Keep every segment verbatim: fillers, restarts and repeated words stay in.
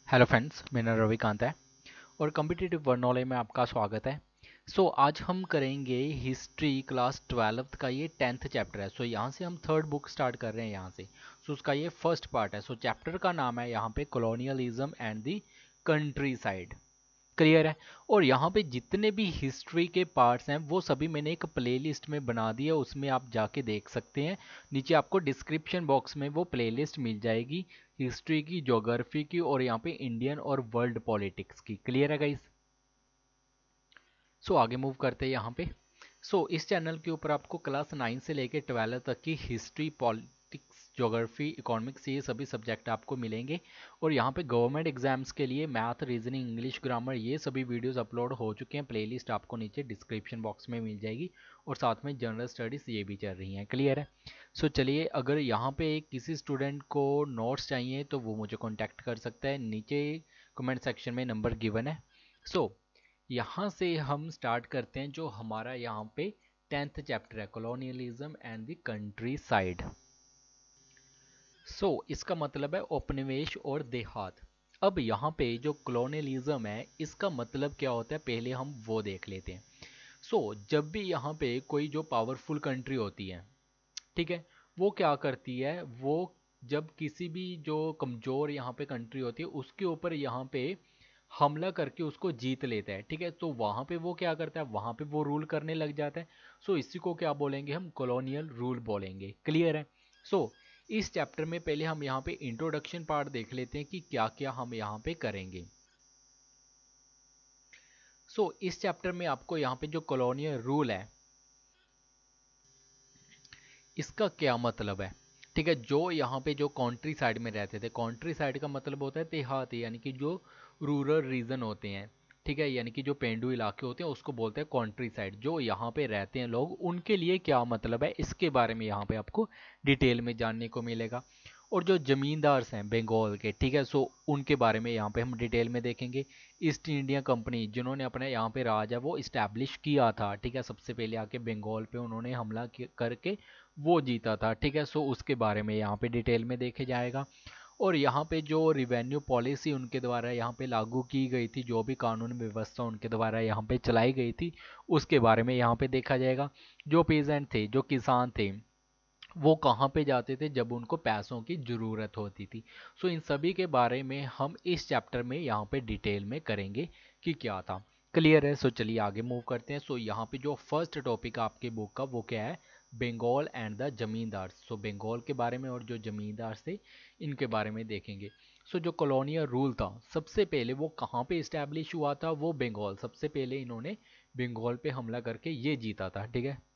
Hello friends, मेरा नाम रविकांत है और कम्पिटिटिव वर्ड नॉलेज में आपका स्वागत है। सो so, आज हम करेंगे हिस्ट्री क्लास ट्वेल्थ का ये टेंथ चैप्टर है। सो so, यहाँ से हम थर्ड बुक स्टार्ट कर रहे हैं यहाँ से। सो so, उसका ये फर्स्ट पार्ट है। सो so, चैप्टर का नाम है यहाँ पे colonialism and the countryside. Clear है। और यहाँ पे जितने भी हिस्ट्री के पार्ट्स हैं वो सभी मैंने एक प्लेलिस्ट में बना दिया, उसमें आप जाके देख सकते हैं। नीचे आपको डिस्क्रिप्शन बॉक्स में वो प्लेलिस्ट मिल जाएगी हिस्ट्री की, ज्योग्राफी की और यहाँ पे इंडियन और वर्ल्ड पॉलिटिक्स की। क्लियर है गाइस। सो आगे मूव करते हैं यहाँ पे। सो so, इस चैनल के ऊपर आपको क्लास नाइन से लेकर ट्वेल्थ तक की हिस्ट्री, पॉलिटिक्स, ज्योग्राफी, इकोनॉमिक्स, ये सभी सब्जेक्ट आपको मिलेंगे। और यहाँ पे गवर्नमेंट एग्जाम्स के लिए मैथ, रीजनिंग, इंग्लिश, ग्रामर, ये सभी वीडियोस अपलोड हो चुके हैं। प्लेलिस्ट आपको नीचे डिस्क्रिप्शन बॉक्स में मिल जाएगी और साथ में जनरल स्टडीज़ ये भी चल रही हैं। क्लियर है। सो so, चलिए, अगर यहाँ पे किसी स्टूडेंट को नोट्स चाहिए तो वो मुझे कॉन्टैक्ट कर सकता है, नीचे कमेंट सेक्शन में नंबर गिवन है। सो so, यहाँ से हम स्टार्ट करते हैं जो हमारा यहाँ पे टेंथ चैप्टर है, colonialism and the countryside. So इसका मतलब है उपनिवेश और देहात। अब यहाँ पे जो कॉलोनियलिज्म है इसका मतलब क्या होता है, पहले हम वो देख लेते हैं। सो so, जब भी यहाँ पे कोई जो पावरफुल कंट्री होती है, ठीक है, वो क्या करती है, वो जब किसी भी जो कमज़ोर यहाँ पे कंट्री होती है उसके ऊपर यहाँ पे हमला करके उसको जीत लेता है, ठीक है, तो वहाँ पे वो क्या करता है, वहाँ पे वो रूल करने लग जाता है। सो इसी को क्या बोलेंगे, हम कॉलोनियल रूल बोलेंगे। क्लियर है। सो इस चैप्टर में पहले हम यहाँ पे इंट्रोडक्शन पार्ट देख लेते हैं कि क्या क्या हम यहाँ पे करेंगे। सो इस चैप्टर में आपको यहाँ पे जो कॉलोनियल रूल है इसका क्या मतलब है, ठीक है, जो यहाँ पे जो कंट्री साइड में रहते थे, कंट्री साइड का मतलब होता है देहाती, यानी कि जो रूरल रीजन होते हैं, ठीक है, यानी कि जो पेंडू इलाके होते हैं उसको बोलते हैं कंट्री साइड। जो यहाँ पे रहते हैं लोग उनके लिए क्या मतलब है, इसके बारे में यहाँ पे आपको डिटेल में जानने को मिलेगा। और जो जमींदार हैं बंगाल के, ठीक है, सो उनके बारे में यहाँ पे हम डिटेल में देखेंगे। ईस्ट इंडिया कंपनी जिन्होंने अपने यहाँ पे राज है वो इस्टेब्लिश किया था, ठीक है, सबसे पहले आके बंगाल पे उन्होंने हमला करके वो जीता था, ठीक है, सो उसके बारे में यहाँ पे डिटेल में देखे जाएगा। और यहाँ पे जो रिवेन्यू पॉलिसी उनके द्वारा यहाँ पे लागू की गई थी, जो भी कानून व्यवस्था उनके द्वारा यहाँ पे चलाई गई थी उसके बारे में यहाँ पे देखा जाएगा। जो पेजेंट थे, जो किसान थे, वो कहाँ पे जाते थे जब उनको पैसों की ज़रूरत होती थी। सो इन सभी के बारे में हम इस चैप्टर में यहाँ पे डिटेल में करेंगे कि क्या था। क्लियर है। सो चलिए आगे मूव करते हैं। सो यहाँ पे जो फर्स्ट टॉपिक आपके बुक का वो क्या है, बंगाल एंड द जमींदार। सो बंगाल के बारे में और जो जमींदार थे इनके बारे में देखेंगे। सो जो कॉलोनियल रूल था सबसे पहले वो कहाँ पे इस्टेब्लिश हुआ था, वो बंगाल, सबसे पहले इन्होंने बंगाल पे हमला करके ये जीता था, ठीक है,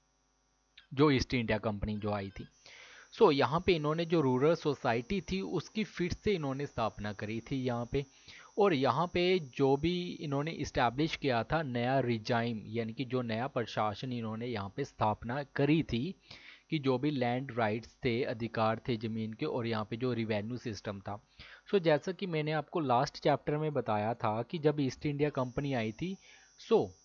जो ईस्ट इंडिया कंपनी जो आई थी। सो so, यहाँ पे इन्होंने जो रूरल सोसाइटी थी उसकी फिर से इन्होंने स्थापना करी थी यहाँ पे। और यहाँ पे जो भी इन्होंने इस्टेब्लिश किया था नया रिजाइम, यानी कि जो नया प्रशासन इन्होंने यहाँ पे स्थापना करी थी, कि जो भी लैंड राइट्स थे, अधिकार थे ज़मीन के, और यहाँ पे जो रिवेन्यू सिस्टम था। सो so, जैसा कि मैंने आपको लास्ट चैप्टर में बताया था कि जब ईस्ट इंडिया कंपनी आई थी, सो so,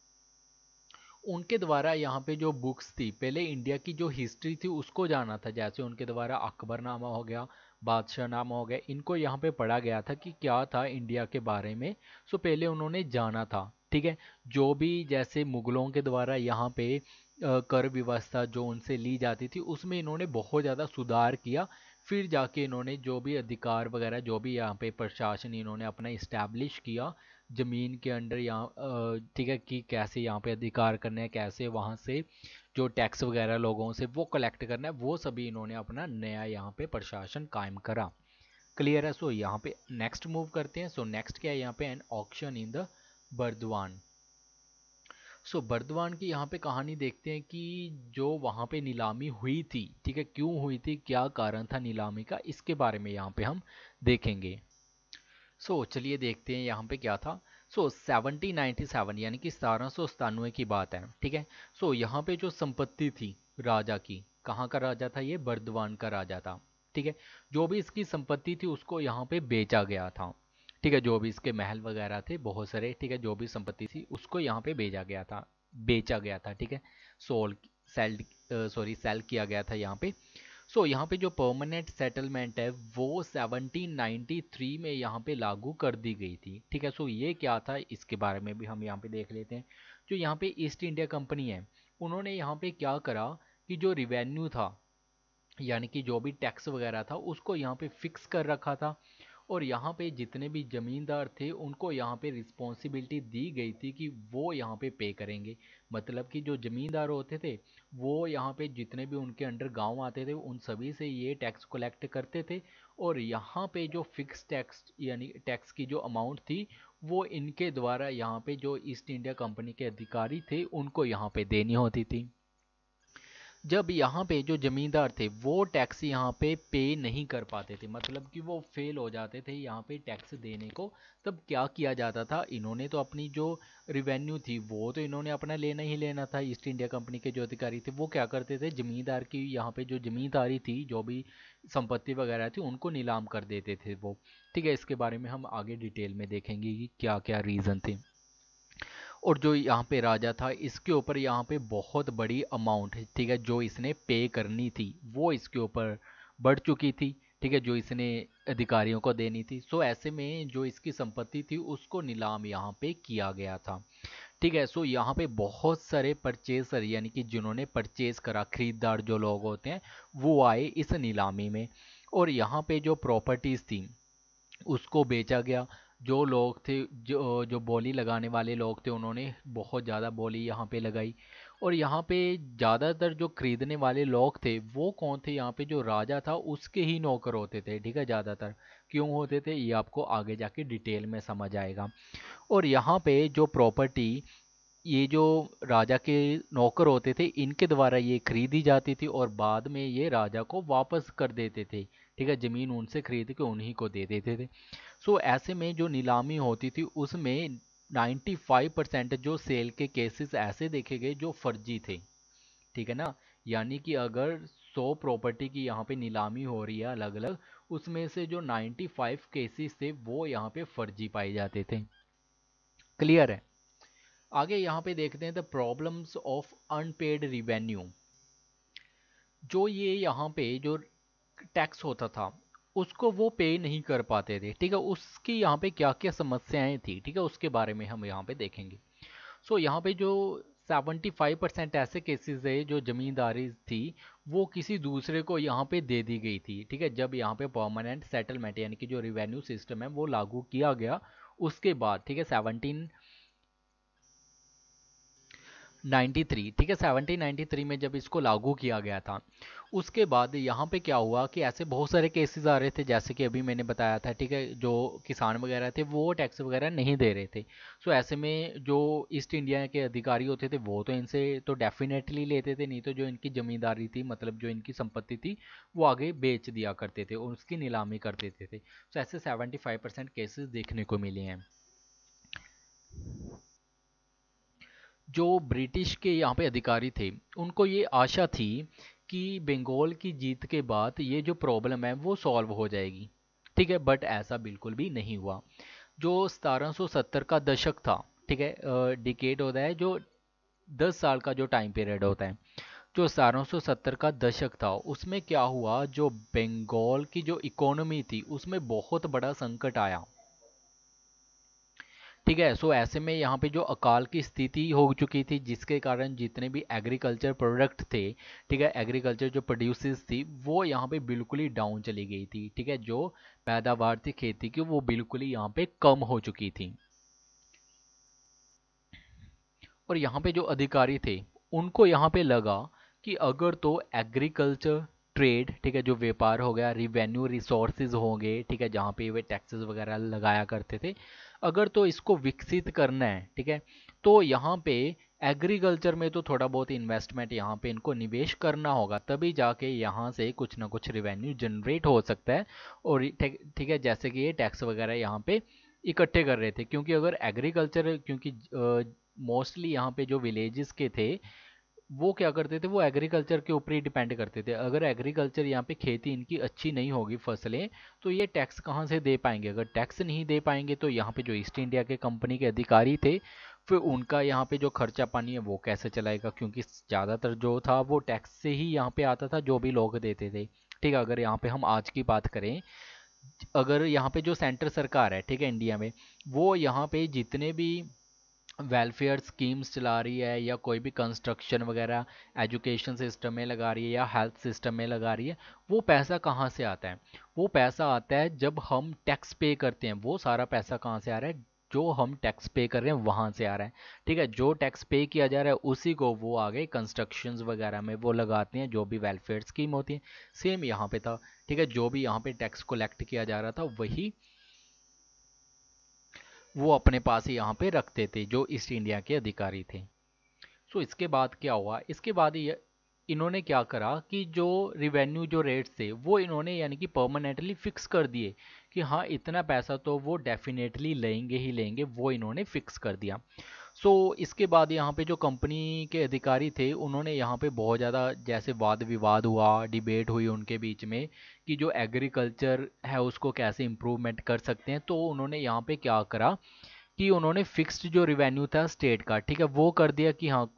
उनके द्वारा यहाँ पे जो बुक्स थी, पहले इंडिया की जो हिस्ट्री थी उसको जाना था, जैसे उनके द्वारा अकबरनामा हो गया, बादशाह नामा हो गया, इनको यहाँ पे पढ़ा गया था कि क्या था इंडिया के बारे में। सो पहले उन्होंने जाना था, ठीक है, जो भी जैसे मुगलों के द्वारा यहाँ पे कर व्यवस्था जो उनसे ली जाती थी उसमें इन्होंने बहुत ज़्यादा सुधार किया। फिर जाके इन्होंने जो भी अधिकार वगैरह, जो भी यहाँ पे प्रशासन इन्होंने अपना इस्टेब्लिश किया ज़मीन के अंडर यहाँ, ठीक है, कि कैसे यहाँ पे अधिकार करने हैं, कैसे वहाँ से जो टैक्स वगैरह लोगों से वो कलेक्ट करना है, वो सभी इन्होंने अपना नया यहाँ पे प्रशासन कायम करा। क्लियर है। सो यहाँ पे नेक्स्ट मूव करते हैं। सो नेक्स्ट क्या है यहाँ पे, an auction in the Burdwan. So so, Burdwan की यहाँ पे कहानी देखते हैं कि जो वहाँ पे नीलामी हुई थी, ठीक है, क्यों हुई थी, क्या कारण था नीलामी का, इसके बारे में यहाँ पे हम देखेंगे। सो so, चलिए देखते हैं यहाँ पे क्या था। सो सेवनटीन नाइन्टी सेवन यानी कि सतारह सौ सतानवे की बात है, ठीक है। सो so, यहाँ पे जो संपत्ति थी राजा की, कहाँ का राजा था ये, बर्दवान का राजा था, ठीक है, जो भी इसकी संपत्ति थी उसको यहाँ पे बेचा गया था, ठीक है, जो भी इसके महल वगैरह थे बहुत सारे, ठीक है, जो भी संपत्ति थी उसको यहाँ पे बेचा गया था, बेचा गया था, ठीक है, सोल सेल, सॉरी सेल किया गया था यहाँ पे। सो so, यहाँ पे जो परमानेंट सेटलमेंट है वो सेवनटीन नाइंटी थ्री में यहाँ पे लागू कर दी गई थी। ठीक है, सो so ये क्या था इसके बारे में भी हम यहाँ पे देख लेते हैं। जो यहाँ पे ईस्ट इंडिया कंपनी है, उन्होंने यहाँ पे क्या करा कि जो रिवेन्यू था, यानी कि जो भी टैक्स वगैरह था, उसको यहाँ पे फिक्स कर रखा था। और यहाँ पे जितने भी ज़मींदार थे उनको यहाँ पे रिस्पॉन्सिबिलिटी दी गई थी कि वो यहाँ पे पे करेंगे। मतलब कि जो ज़मींदार होते थे वो यहाँ पे जितने भी उनके अंडर गांव आते थे उन सभी से ये टैक्स कलेक्ट करते थे। और यहाँ पे जो फिक्स टैक्स यानी टैक्स की जो अमाउंट थी वो इनके द्वारा यहाँ पे जो ईस्ट इंडिया कंपनी के अधिकारी थे उनको यहाँ पे देनी होती थी। जब यहाँ पे जो जमींदार थे वो टैक्स यहाँ पे पे नहीं कर पाते थे, मतलब कि वो फेल हो जाते थे यहाँ पे टैक्स देने को, तब क्या किया जाता था, इन्होंने तो अपनी जो रिवेन्यू थी वो तो इन्होंने अपना लेना ही लेना था। ईस्ट इंडिया कंपनी के जो अधिकारी थे वो क्या करते थे, जमींदार की यहाँ पे जो जमींदारी थी, जो भी संपत्ति वगैरह थी, उनको नीलाम कर देते थे वो। ठीक है, इसके बारे में हम आगे डिटेल में देखेंगे कि क्या क्या रीज़न थे। और जो यहाँ पे राजा था इसके ऊपर यहाँ पे बहुत बड़ी अमाउंट है, ठीक है, जो इसने पे करनी थी वो इसके ऊपर बढ़ चुकी थी। ठीक है, जो इसने अधिकारियों को देनी थी। सो ऐसे में जो इसकी संपत्ति थी उसको नीलाम यहाँ पे किया गया था। ठीक है, सो यहाँ पे बहुत सारे परचेसर यानी कि जिन्होंने परचेज करा, खरीदार जो लोग होते हैं, वो आए इस नीलामी में। और यहाँ पे जो प्रॉपर्टीज थी उसको बेचा गया। जो लोग थे, जो जो बोली लगाने वाले लोग थे, उन्होंने बहुत ज़्यादा बोली यहाँ पे लगाई। और यहाँ पे ज़्यादातर जो खरीदने वाले लोग थे वो कौन थे, यहाँ पे जो राजा था उसके ही नौकर होते थे। ठीक है, ज़्यादातर क्यों होते थे ये आपको आगे जाके डिटेल में समझ आएगा। और यहाँ पे जो प्रॉपर्टी, ये जो राजा के नौकर होते थे इनके द्वारा ये खरीदी जाती थी और बाद में ये राजा को वापस कर देते थे। ठीक है, ज़मीन उनसे खरीद के उन्हीं को दे देते थे। सो ऐसे में जो नीलामी होती थी उसमें नाइन्टी फाइव परसेंट जो सेल के केसेस ऐसे देखे गए जो फर्जी थे। ठीक है ना, यानी कि अगर सौ प्रॉपर्टी की यहाँ पे नीलामी हो रही है अलग अलग, उसमें से जो नाइन्टी फाइव केसेस थे वो यहाँ पे फर्जी पाए जाते थे। क्लियर है। आगे यहाँ पे देखते हैं the problems of unpaid revenue. जो ये यहाँ पे जो टैक्स होता था उसको वो पे नहीं कर पाते थे। ठीक है, उसकी यहाँ पे क्या क्या समस्याएं थी, ठीक है, उसके बारे में हम यहाँ पे देखेंगे। सो so, यहाँ पे जो सेवेंटी फाइव परसेंट ऐसे केसेस है जो जमींदारी थी वो किसी दूसरे को यहाँ पे दे दी गई थी। ठीक है, जब यहाँ पे परमानेंट सेटलमेंट यानी कि जो रिवेन्यू सिस्टम है वो लागू किया गया उसके बाद। ठीक है, सेवनटीन नाइन्टी थ्री, ठीक है, सेवनटीन नाइन्टी थ्री में जब इसको लागू किया गया था उसके बाद यहाँ पे क्या हुआ कि ऐसे बहुत सारे केसेस आ रहे थे, जैसे कि अभी मैंने बताया था। ठीक है, जो किसान वगैरह थे वो टैक्स वगैरह नहीं दे रहे थे। सो ऐसे में जो ईस्ट इंडिया के अधिकारी होते थे वो तो इनसे तो डेफिनेटली लेते थे, नहीं तो जो इनकी जमींदारी थी, मतलब जो इनकी संपत्ति थी, वो आगे बेच दिया करते थे और उसकी नीलामी कर देते थे। सो ऐसे सेवेंटी फाइव परसेंट केसेस देखने को मिले हैं। जो ब्रिटिश के यहाँ पे अधिकारी थे उनको ये आशा थी कि बंगाल की जीत के बाद ये जो प्रॉब्लम है वो सॉल्व हो जाएगी। ठीक है, बट ऐसा बिल्कुल भी नहीं हुआ। जो सत्रह सौ सत्तर का दशक था, ठीक है, डिकेड होता है जो दस साल का जो टाइम पीरियड होता है, जो सत्रह सौ सत्तर का दशक था उसमें क्या हुआ, जो बंगाल की जो इकोनॉमी थी उसमें बहुत बड़ा संकट आया। ठीक है, सो ऐसे में यहाँ पे जो अकाल की स्थिति हो चुकी थी जिसके कारण जितने भी एग्रीकल्चर प्रोडक्ट थे, ठीक है, एग्रीकल्चर जो प्रोड्यूसेस थी वो यहाँ पे बिल्कुल ही डाउन चली गई थी। ठीक है, जो पैदावार थी खेती की वो बिल्कुल ही यहाँ पे कम हो चुकी थी। और यहाँ पे जो अधिकारी थे उनको यहाँ पे लगा कि अगर तो एग्रीकल्चर ट्रेड, ठीक है, जो व्यापार हो गया, रिवेन्यू रिसोर्सेज होंगे, ठीक है, जहाँ पे वे टैक्सेस वगैरह लगाया करते थे, अगर तो इसको विकसित करना है, ठीक है, तो यहाँ पे एग्रीकल्चर में तो थोड़ा बहुत इन्वेस्टमेंट यहाँ पे इनको निवेश करना होगा, तभी जाके यहाँ से कुछ ना कुछ रिवेन्यू जनरेट हो सकता है। और ठीक ठीक है, जैसे कि ये टैक्स वगैरह यहाँ पे इकट्ठे कर रहे थे, क्योंकि अगर एग्रीकल्चर, क्योंकि मोस्टली यहाँ पे जो विलेजेस के थे वो क्या करते थे, वो एग्रीकल्चर के ऊपर ही डिपेंड करते थे। अगर एग्रीकल्चर यहाँ पे खेती इनकी अच्छी नहीं होगी फसलें, तो ये टैक्स कहाँ से दे पाएंगे। अगर टैक्स नहीं दे पाएंगे तो यहाँ पे जो ईस्ट इंडिया के कंपनी के अधिकारी थे फिर उनका यहाँ पे जो खर्चा पानी है वो कैसे चलाएगा, क्योंकि ज़्यादातर जो था वो टैक्स से ही यहाँ पे आता था जो भी लोग देते थे। ठीक है, अगर यहाँ पे हम आज की बात करें, अगर यहाँ पे जो सेंटर सरकार है, ठीक है, इंडिया में, वो यहाँ पे जितने भी वेलफेयर स्कीम्स चला रही है या कोई भी कंस्ट्रक्शन वगैरह एजुकेशन सिस्टम में लगा रही है या हेल्थ सिस्टम में लगा रही है, वो पैसा कहाँ से आता है? वो पैसा आता है जब हम टैक्स पे करते हैं। वो सारा पैसा कहाँ से आ रहा है? जो हम टैक्स पे कर रहे हैं वहाँ से आ रहा है। ठीक है, जो टैक्स पे किया जा रहा है उसी को वो आगे कंस्ट्रक्शंस वगैरह में वो लगाते हैं, जो भी वेलफेयर स्कीम होती है। सेम यहाँ पे था। ठीक है, जो भी यहाँ पे टैक्स कलेक्ट किया जा रहा था वही वो अपने पास ही यहाँ पे रखते थे, जो ईस्ट इंडिया के अधिकारी थे। सो इसके बाद क्या हुआ? इसके बाद ये इन्होंने क्या करा कि जो रिवेन्यू जो रेट्स थे वो इन्होंने यानी कि परमानेंटली फिक्स कर दिए कि हाँ इतना पैसा तो वो डेफिनेटली लेंगे ही लेंगे, वो इन्होंने फिक्स कर दिया। सो इसके बाद यहाँ पे जो कंपनी के अधिकारी थे उन्होंने यहाँ पे बहुत ज़्यादा जैसे वाद विवाद हुआ, डिबेट हुई उनके बीच में कि जो एग्रीकल्चर है उसको कैसे इम्प्रूवमेंट कर सकते हैं। तो उन्होंने यहाँ पे क्या करा कि उन्होंने फिक्स्ड जो रिवेन्यू था स्टेट का, ठीक है, वो कर दिया कि हाँ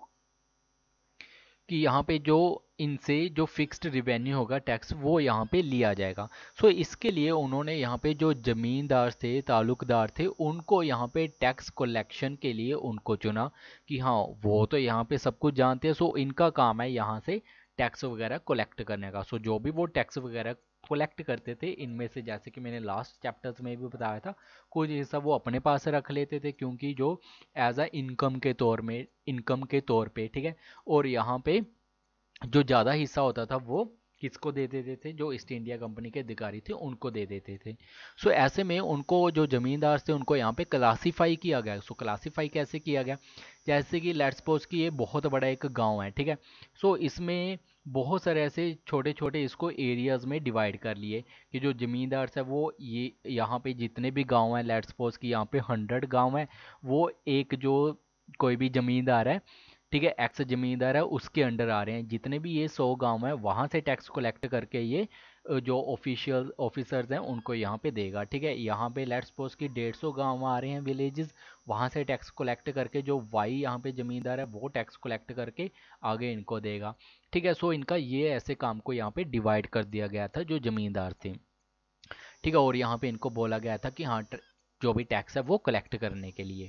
कि यहाँ पे जो इनसे जो फिक्स्ड रिवेन्यू होगा टैक्स वो यहाँ पे लिया जाएगा। सो इसके लिए उन्होंने यहाँ पे जो जमींदार थे, ताल्लुकदार थे, उनको यहाँ पे टैक्स कलेक्शन के लिए उनको चुना कि हाँ वो तो यहाँ पे सब कुछ जानते हैं, सो इनका काम है यहाँ से टैक्स वगैरह कलेक्ट करने का। सो जो भी वो टैक्स वगैरह कलेक्ट करते थे, इनमें से जैसे कि मैंने लास्ट चैप्टर्स में भी बताया था, कुछ हिस्सा वो अपने पास रख लेते थे क्योंकि जो एज अ इनकम के तौर में इनकम के तौर पे, ठीक है, और यहाँ पे जो ज़्यादा हिस्सा होता था वो किसको दे देते थे? जो ईस्ट इंडिया कंपनी के अधिकारी थे उनको दे देते थे। सो ऐसे में उनको जो जमींदार थे उनको यहाँ पे क्लासीफाई किया गया। सो क्लासीफाई कैसे किया गया? जैसे कि लेट्स सपोज कि ये बहुत बड़ा एक गांव है, ठीक है, सो इसमें बहुत सारे ऐसे छोटे छोटे इसको एरियाज में डिवाइड कर लिए कि जो जमींदार है वो ये यहाँ पे जितने भी गांव हैं, लेट्स सपोज कि यहाँ पे हंड्रेड गांव है, वो एक जो कोई भी जमींदार है, ठीक है, एक्स जमींदार है, उसके अंडर आ रहे हैं। जितने भी ये सौ गांव है वहां से टैक्स कलेक्ट करके ये अ, जो ऑफिशियल ऑफिसर्स हैं उनको यहाँ पे देगा। ठीक है, यहाँ पे लेट्स सपोज कि डेढ़ सौ गाँव आ रहे हैं, विलेजेस, वहाँ से टैक्स कलेक्ट करके जो वाई यहाँ पे जमींदार है वो टैक्स कलेक्ट करके आगे इनको देगा। ठीक है, सो इनका ये ऐसे काम को यहाँ पे डिवाइड कर दिया गया था जो जमींदार थे। ठीक है, और यहाँ पे इनको बोला गया था कि हाँ जो भी टैक्स है वो कलेक्ट करने के लिए।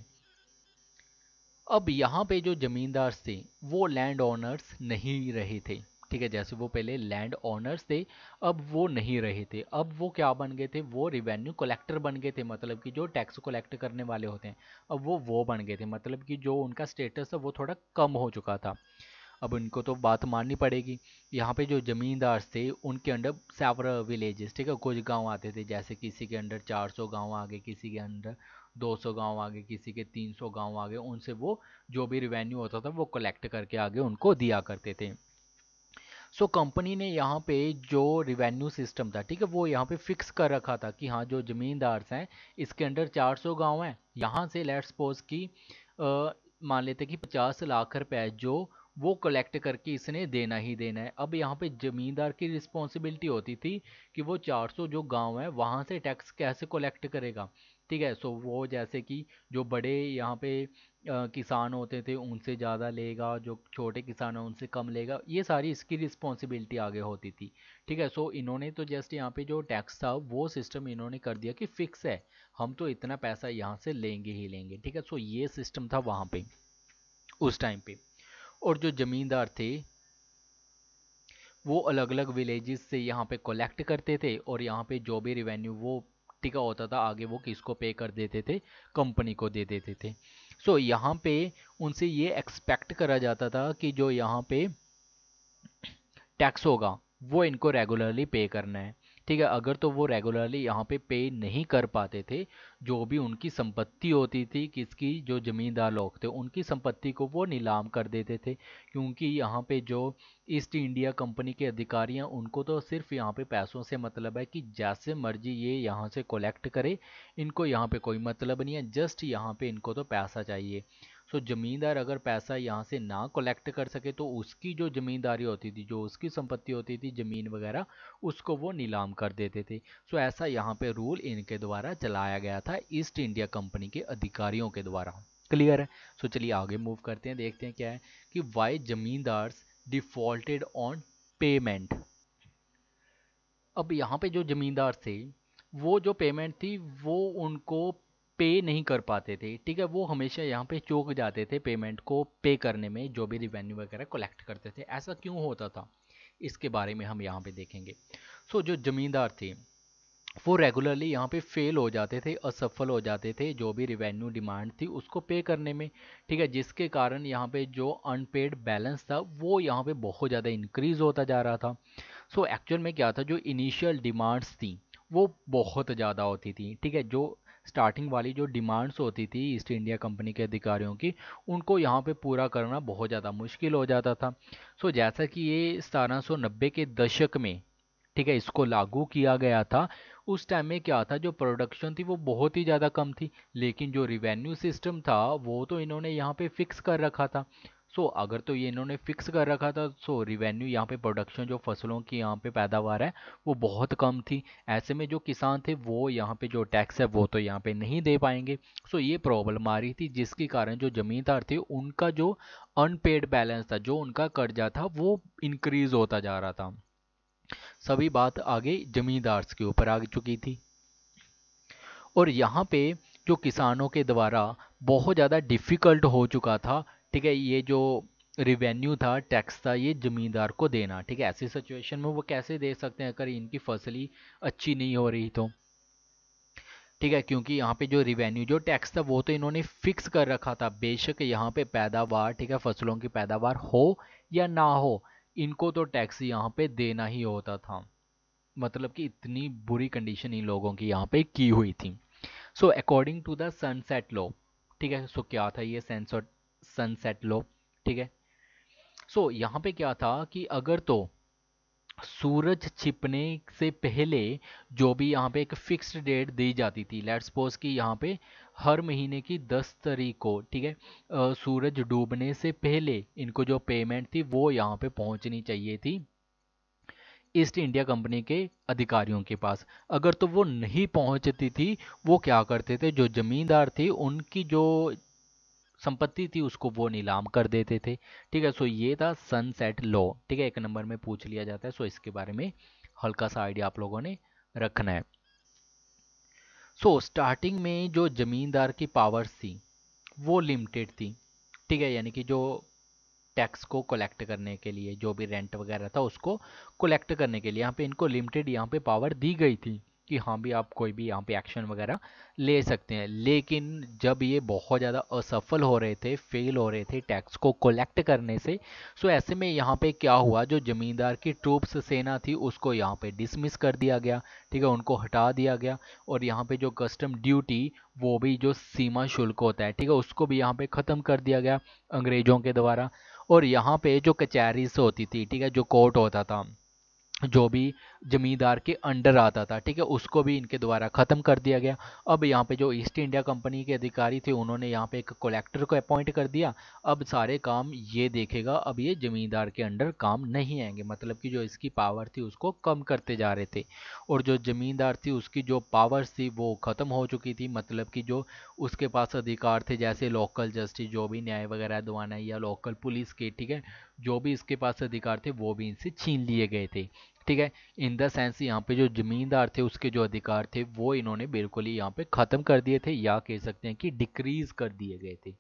अब यहाँ पे जो जमींदार थे वो लैंड ओनर्स नहीं रहे थे। ठीक है, जैसे वो पहले लैंड ओनर्स थे, अब वो नहीं रहे थे। अब वो क्या बन गए थे? वो रिवेन्यू कलेक्टर बन गए थे, मतलब कि जो टैक्स कलेक्ट करने वाले होते हैं, अब वो वो बन गए थे। मतलब कि जो उनका स्टेटस है वो थोड़ा कम हो चुका था। अब इनको तो बात माननी पड़ेगी। यहाँ पे जो जमींदार थे उनके अंडर सेवरल विलेजेस, ठीक है, कुछ गांव आते थे, जैसे किसी के अंडर चार सौ गांव आ गए, किसी के अंडर दो सौ गांव आ गए, किसी के तीन सौ गांव आ गए। उनसे वो जो भी रिवेन्यू होता था वो कलेक्ट करके आगे उनको दिया करते थे। सो so, कंपनी ने यहाँ पे जो रिवेन्यू सिस्टम था, ठीक है, वो यहाँ पे फिक्स कर रखा था कि हाँ जो जमींदार हैं इसके अंडर चार सौ गांव हैं, यहाँ से लेट्स सपोज कि अ, मान लेते कि पचास लाख रुपए जो वो कलेक्ट करके इसने देना ही देना है। अब यहाँ पे जमींदार की रिस्पॉन्सिबिलिटी होती थी कि वो चार सौ जो गांव है वहाँ से टैक्स कैसे कलेक्ट करेगा। ठीक है, सो वो जैसे कि जो बड़े यहाँ पे अ, किसान होते थे उनसे ज़्यादा लेगा, जो छोटे किसान हैं उनसे कम लेगा, ये सारी इसकी रिस्पॉन्सिबिलिटी आगे होती थी। ठीक है, सो इन्होंने तो जस्ट यहाँ पे जो टैक्स था वो सिस्टम इन्होंने कर दिया कि फिक्स है, हम तो इतना पैसा यहाँ से लेंगे ही लेंगे। ठीक है, सो ये सिस्टम था वहाँ पे उस टाइम पे। और जो जमींदार थे वो अलग अलग विलेजेस से यहाँ पे कलेक्ट करते थे और यहाँ पे जो भी रिवेन्यू वो टिका होता था आगे वो किसको पे कर देते थे? कंपनी को दे देते थे। सो so, यहाँ पे उनसे ये एक्सपेक्ट करा जाता था कि जो यहाँ पे टैक्स होगा वो इनको रेगुलरली पे करना है। ठीक है, अगर तो वो रेगुलरली यहाँ पे पे नहीं कर पाते थे, जो भी उनकी संपत्ति होती थी, किसकी? जो जमींदार लोग थे उनकी संपत्ति को वो नीलाम कर देते थे, क्योंकि यहाँ पे जो ईस्ट इंडिया कंपनी के अधिकारी हैं उनको तो सिर्फ यहाँ पे पैसों से मतलब है कि जैसे मर्जी ये यहाँ से कलेक्ट करे, इनको यहाँ पे कोई मतलब नहीं है, जस्ट यहाँ पे इनको तो पैसा चाहिए। सो जमींदार अगर पैसा यहाँ से ना कलेक्ट कर सके तो उसकी जो जमींदारी होती थी, जो उसकी संपत्ति होती थी, जमीन वगैरह, उसको वो नीलाम कर देते थे। सो ऐसा यहाँ पे रूल इनके द्वारा चलाया गया था ईस्ट इंडिया कंपनी के अधिकारियों के द्वारा। क्लियर है। सो चलिए आगे मूव करते हैं, देखते हैं क्या है कि why zamindars defaulted on payment. अब यहाँ पे जो जमींदार थे वो जो पेमेंट थी वो उनको पे नहीं कर पाते थे, ठीक है। वो हमेशा यहाँ पे चूक जाते थे पेमेंट को पे करने में, जो भी रिवेन्यू वगैरह कलेक्ट करते थे। ऐसा क्यों होता था इसके बारे में हम यहाँ पे देखेंगे। सो जो जमींदार थे वो रेगुलरली यहाँ पे फेल हो जाते थे, असफल हो जाते थे जो भी रिवेन्यू डिमांड थी उसको पे करने में, ठीक है। जिसके कारण यहाँ पे जो अनपेड बैलेंस था वो यहाँ पे बहुत ज़्यादा इंक्रीज होता जा रहा था। सो so, एक्चुअल में क्या था, जो इनिशियल डिमांड्स थी वो बहुत ज़्यादा होती थी, ठीक है। जो स्टार्टिंग वाली जो डिमांड्स होती थी ईस्ट इंडिया कंपनी के अधिकारियों की, उनको यहाँ पे पूरा करना बहुत ज़्यादा मुश्किल हो जाता था। सो so, जैसा कि ये सतारह सौ नब्बे के दशक में, ठीक है, इसको लागू किया गया था। उस टाइम में क्या था, जो प्रोडक्शन थी वो बहुत ही ज़्यादा कम थी, लेकिन जो रिवेन्यू सिस्टम था वो तो इन्होंने यहाँ पे फिक्स कर रखा था। सो so, अगर तो ये इन्होंने फिक्स कर रखा था, सो रिवेन्यू यहाँ पे प्रोडक्शन जो फसलों की यहाँ पे पैदावार है वो बहुत कम थी। ऐसे में जो किसान थे वो यहाँ पे जो टैक्स है वो तो यहाँ पे नहीं दे पाएंगे। सो so, ये प्रॉब्लम आ रही थी, जिसके कारण जो जमींदार थे उनका जो अनपेड बैलेंस था, जो उनका कर्जा था, वो इंक्रीज होता जा रहा था। सभी बात आगे जमींदार के ऊपर आ चुकी थी। और यहाँ पे जो किसानों के द्वारा बहुत ज़्यादा डिफ़िकल्ट हो चुका था, ठीक है, ये जो रिवेन्यू था, टैक्स था, ये जमींदार को देना, ठीक है। ऐसी सिचुएशन में वो कैसे दे सकते हैं अगर इनकी फसल ही अच्छी नहीं हो रही तो, ठीक है। क्योंकि यहाँ पे जो रिवेन्यू जो टैक्स था वो तो इन्होंने फिक्स कर रखा था, बेशक यहाँ पे पैदावार, ठीक है, फसलों की पैदावार हो या ना हो, इनको तो टैक्स यहाँ पे देना ही होता था। मतलब कि इतनी बुरी कंडीशन इन लोगों की यहाँ पे की हुई थी। So according to the sunset law, ठीक है। सो क्या था ये सनसेट सनसेट लॉ, ठीक है। सो यहाँ पे क्या था कि अगर तो सूरज छिपने से पहले जो भी यहाँ पे एक फिक्स्ड डेट दी जाती थी, लेट्स सपोज कि यहाँ पे हर महीने की दस तारीख को, ठीक है, अ, सूरज डूबने से पहले इनको जो पेमेंट थी वो यहाँ पे पहुँचनी चाहिए थी ईस्ट इंडिया कंपनी के अधिकारियों के पास। अगर तो वो नहीं पहुंचती थी, वो क्या करते थे, जो जमींदार थे उनकी जो संपत्ति थी उसको वो नीलाम कर देते थे, ठीक है। सो ये था सनसेट लॉ, ठीक है, एक नंबर में पूछ लिया जाता है। सो इसके बारे में हल्का सा आइडिया आप लोगों ने रखना है। सो स्टार्टिंग में जो जमींदार की पावर्स थी वो लिमिटेड थी, ठीक है। यानी कि जो टैक्स को कलेक्ट करने के लिए, जो भी रेंट वगैरह था उसको कलेक्ट करने के लिए यहाँ पे इनको लिमिटेड यहाँ पे पावर दी गई थी कि हाँ भी आप कोई भी यहाँ पे एक्शन वगैरह ले सकते हैं। लेकिन जब ये बहुत ज़्यादा असफल हो रहे थे, फेल हो रहे थे टैक्स को कलेक्ट करने से, सो ऐसे में यहाँ पे क्या हुआ, जो जमींदार की ट्रूप्स सेना थी उसको यहाँ पे डिसमिस कर दिया गया, ठीक है, उनको हटा दिया गया। और यहाँ पे जो कस्टम ड्यूटी, वो भी जो सीमा शुल्क होता है, ठीक है, उसको भी यहाँ पे ख़त्म कर दिया गया अंग्रेजों के द्वारा। और यहाँ पे जो कचहरीज होती थी, ठीक है, जो कोर्ट होता था, जो भी जमींदार के अंडर आता था, ठीक है, उसको भी इनके द्वारा ख़त्म कर दिया गया। अब यहाँ पे जो ईस्ट इंडिया कंपनी के अधिकारी थे उन्होंने यहाँ पे एक कलेक्टर को अपॉइंट कर दिया। अब सारे काम ये देखेगा, अब ये जमींदार के अंडर काम नहीं आएंगे, मतलब कि जो इसकी पावर थी उसको कम करते जा रहे थे। और जो जमींदार थी उसकी जो पावर्स थी वो ख़त्म हो चुकी थी, मतलब कि जो उसके पास अधिकार थे जैसे लोकल जस्टिस, जो भी न्याय वगैरह दिलाना है, या लोकल पुलिस के, ठीक है, जो भी इसके पास अधिकार थे वो भी इनसे छीन लिए गए थे, ठीक है। इन द सेंस यहाँ पे जो जमींदार थे उसके जो अधिकार थे वो इन्होंने बिल्कुल ही यहाँ पे खत्म कर दिए थे, या कह सकते हैं कि डिक्रीज कर दिए गए थे।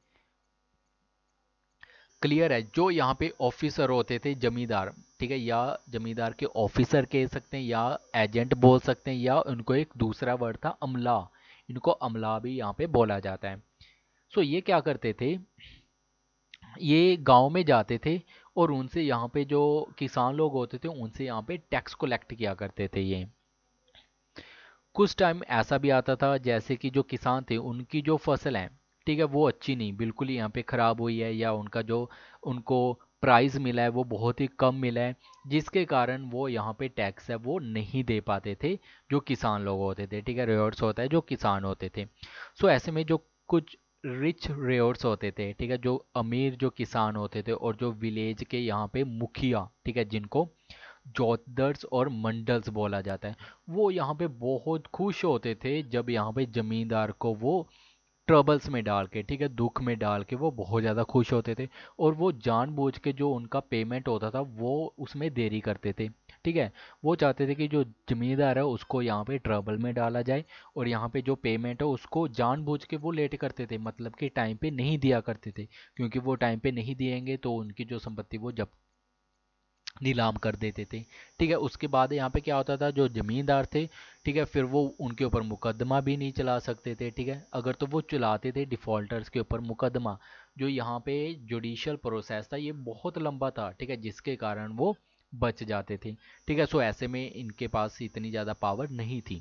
क्लियर है। जो यहाँ पे ऑफिसर होते थे जमींदार, ठीक है, या जमींदार के ऑफिसर कह सकते हैं, या एजेंट बोल सकते हैं, या उनको एक दूसरा वर्ड था अमला, इनको अमला भी यहाँ पे बोला जाता है। सो ये क्या करते थे, ये गांव में जाते थे और उनसे यहाँ पे जो किसान लोग होते थे उनसे यहाँ पे टैक्स कलेक्ट किया करते थे। ये कुछ टाइम ऐसा भी आता था जैसे कि जो किसान थे उनकी जो फसल है, ठीक है, वो अच्छी नहीं, बिल्कुल ही यहाँ पे ख़राब हुई है, या उनका जो उनको प्राइस मिला है वो बहुत ही कम मिला है, जिसके कारण वो यहाँ पे टैक्स है वो नहीं दे पाते थे जो किसान लोग होते थे, ठीक है। रेयर्स होता है जो किसान होते थे। सो ऐसे में जो कुछ रिच रेयर्स होते थे, ठीक है, जो अमीर जो किसान होते थे, और जो विलेज के यहाँ पे मुखिया, ठीक है, जिनको जोतदर्स और मंडल्स बोला जाता है, वो यहाँ पे बहुत खुश होते थे जब यहाँ पे जमींदार को वो ट्रबल्स में डाल के, ठीक है, दुख में डाल के वो बहुत ज़्यादा खुश होते थे और वो जानबूझ के जो उनका पेमेंट होता था वो उसमें देरी करते थे। ठीक है, वो चाहते थे कि जो जमींदार है उसको यहाँ पे ट्रबल में डाला जाए और यहाँ पे जो पेमेंट है उसको जानबूझ के वो लेट करते थे, मतलब कि टाइम पे नहीं दिया करते थे, क्योंकि वो टाइम पे नहीं दिएंगे तो उनकी जो संपत्ति वो जब नीलाम कर देते थे। ठीक है, उसके बाद यहाँ पे क्या होता था, जो जमींदार थे, ठीक है, फिर वो उनके ऊपर मुकदमा भी नहीं चला सकते थे। ठीक है, अगर तो वो चलाते थे डिफॉल्टर्स के ऊपर मुकदमा, जो यहाँ पे जुडिशियल प्रोसेस था ये बहुत लंबा था। ठीक है, जिसके कारण वो बच जाते थे। ठीक है, सो ऐसे में इनके पास इतनी ज़्यादा पावर नहीं थी।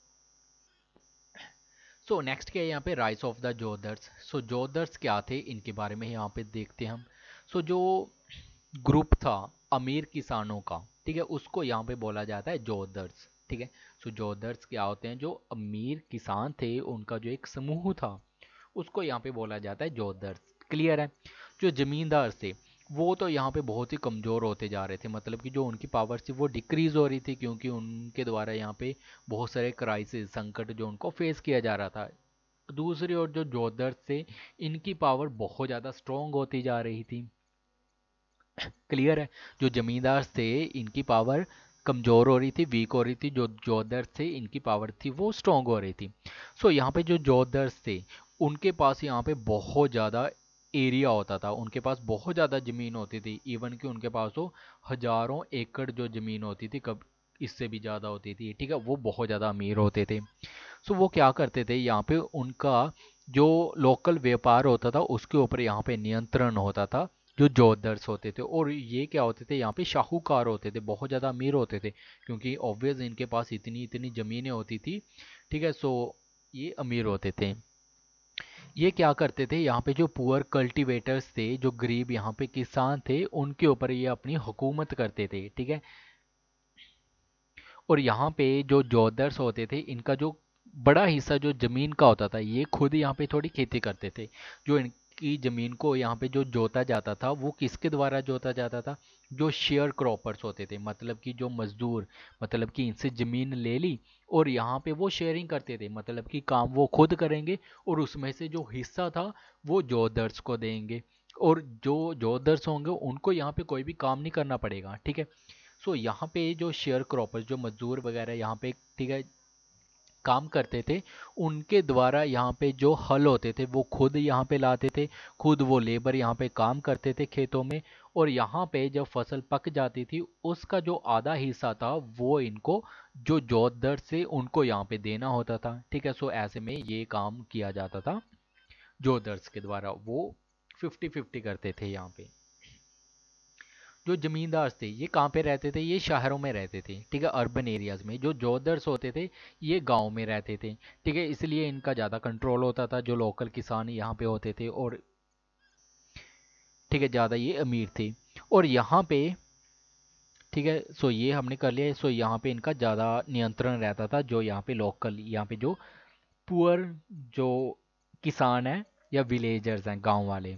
सो नेक्स्ट क्या है यहाँ पे, rise of the jotedars. So jotedars क्या थे इनके बारे में यहाँ पे देखते हैं हम। सो so, जो ग्रुप था अमीर किसानों का, ठीक है, उसको यहाँ पे बोला जाता है जोधर्स। ठीक है, सो जोधर्स क्या होते हैं, जो अमीर किसान थे उनका जो एक समूह था उसको यहाँ पे बोला जाता है जोधर्स। क्लियर है। जो जमींदार थे वो तो यहाँ पे बहुत ही कमज़ोर होते जा रहे थे, मतलब कि जो उनकी पावर थी वो डिक्रीज हो रही थी, क्योंकि उनके द्वारा यहाँ पे बहुत सारे क्राइसिस, संकट जो उनको फेस किया जा रहा था। दूसरी ओर जो जोधर्स थे इनकी पावर बहुत ज़्यादा स्ट्रोंग होती जा रही थी। क्लियर है। जो जमींदार थे इनकी पावर कमज़ोर हो रही थी, वीक हो रही थी। जो जोधर्स थे इनकी पावर थी वो स्ट्रोंग हो रही थी। सो यहाँ पे जो जोधर्स थे उनके पास यहाँ पे बहुत ज़्यादा एरिया होता था, उनके पास बहुत ज़्यादा ज़मीन होती थी, इवन कि उनके पास तो हजारों एकड़ जो ज़मीन होती थी, कब इससे भी ज़्यादा होती थी। ठीक है, वो बहुत ज़्यादा अमीर होते थे। सो वो क्या करते थे, यहाँ पे उनका जो लोकल व्यापार होता था उसके ऊपर यहाँ पे नियंत्रण होता था जो जोधर्स होते थे। और ये क्या होते थे, यहाँ पे शाहूकार होते थे, बहुत ज़्यादा अमीर होते थे, क्योंकि ऑब्वियस इनके पास इतनी इतनी ज़मीनें होती थी। ठीक है, सो ये अमीर होते थे। ये क्या करते थे, यहाँ पे जो पुअर कल्टीवेटर्स थे, जो गरीब यहाँ पे किसान थे, उनके ऊपर ये अपनी हुकूमत करते थे। ठीक है, और यहाँ पे जो जोधर्स होते थे इनका जो बड़ा हिस्सा जो जमीन का होता था ये खुद यहाँ पे थोड़ी खेती करते थे। जो इनकी जमीन को यहाँ पे जो जोता जाता था वो किसके द्वारा जोता जाता था, जो शेयर क्रॉपर्स होते थे, मतलब कि जो मजदूर, मतलब कि इनसे जमीन ले ली और यहाँ पे वो शेयरिंग करते थे, मतलब कि काम वो खुद करेंगे और उसमें से जो हिस्सा था वो जोधर्स को देंगे। और जो जोधर्स होंगे उनको यहाँ पे कोई भी काम नहीं करना पड़ेगा। ठीक है, सो so, यहाँ पे जो शेयर क्रॉपर्स, जो मजदूर वगैरह यहाँ पे, ठीक है, काम करते थे, उनके द्वारा यहाँ पे जो हल होते थे वो खुद यहाँ पे लाते थे, खुद वो लेबर यहाँ पे काम करते थे खेतों में। और यहाँ पे जब फसल पक जाती थी उसका जो आधा हिस्सा था वो इनको, जो जोतदार से उनको यहाँ पे देना होता था। ठीक है, सो ऐसे में ये काम किया जाता था जोतदार्स के द्वारा, वो फिफ्टी फिफ्टी करते थे यहाँ पे। जो जमींदार थे ये कहाँ पे रहते थे, ये शहरों में रहते थे। ठीक है, अर्बन एरियाज में। जो जोधर्स होते थे ये गांव में रहते थे। ठीक है, इसलिए इनका ज़्यादा कंट्रोल होता था, जो लोकल किसान यहाँ पे होते थे। और ठीक है, ज़्यादा ये अमीर थे। और यहाँ पे, ठीक है, सो ये हमने कर लिया। सो यहाँ पे इनका ज़्यादा नियंत्रण रहता था, जो यहाँ पे लोकल, यहाँ पे जो पुअर जो किसान हैं या विलेजर्स हैं, गांव वाले,